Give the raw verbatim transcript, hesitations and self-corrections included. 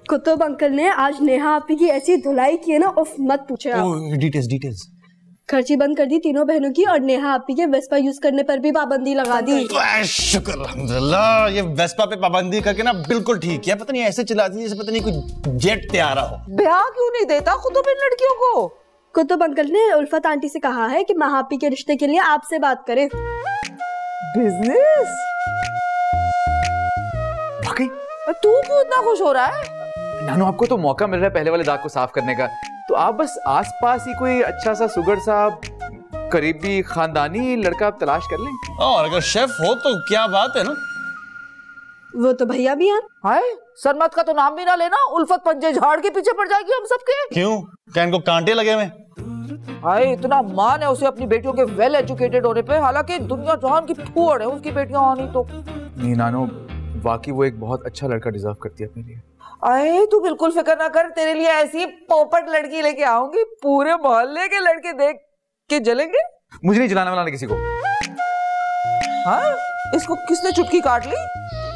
Qutub uncle ने आज नेहा आपी की ऐसी धुलाई की है ना, उफ मत पूछे आप। Details details. खर्ची बंद कर दी तीनों बहनों की और नेहा आपी के वेस्पा यूज करने पर भी पाबंदी लगा दी। शुक्र अल्हम्दुलिल्लाह, ये वेस्पा पे पाबंदी करके ना बिल्कुल ठीक है। पता नहीं ऐसे चलाती है जैसे पता नहीं कोई जेट तैयारा हो। ब्याह क्यों नहीं देता कुतुब इन लड़कियों को? कुतुब अंकल ने उल्फत आंटी से कहा है कि महापी के रिश्ते के लिए आपसे बात करें। बिजनेस? वाकई? तू क्यों इतना खुश हो रहा है? नानू, आपको तो मौका मिल रहा है पहले वाले दाग को साफ करने का, तो आप बस आसपास ही कोई अच्छा सा सुगर सा करीबी खानदानी लड़का आप तलाश कर लें। और अगर शेफ हो तो क्या बात है ना। वो तो भैया भी हैं। हाय, सरमत का तो नाम भी ना लेना, उल्फत पंजे झाड़ के पीछे पड़ जाएगी हम सबके। क्यों? क्या इनको कांटे लगे हुए? हाय, इतना मान है उसे अपनी बेटियों के वेल एजुकेटेड होने पे, हालांकि दुनिया जहान की फूहड़ है उसकी बेटियां आनी तो। नहीं नानू, वाकई वो एक बहुत अच्छा लड़का डिजर्व करती है अपने लिए। अरे तू बिल्कुल फिक्र ना कर, तेरे लिए ऐसी पोपट लड़की लेके आऊंगी, पूरे मोहल्ले के लड़के देख के जलेंगे। मुझे नहीं जलाने वाला किसी को। हाँ, इसको किसने चुटकी काट ली?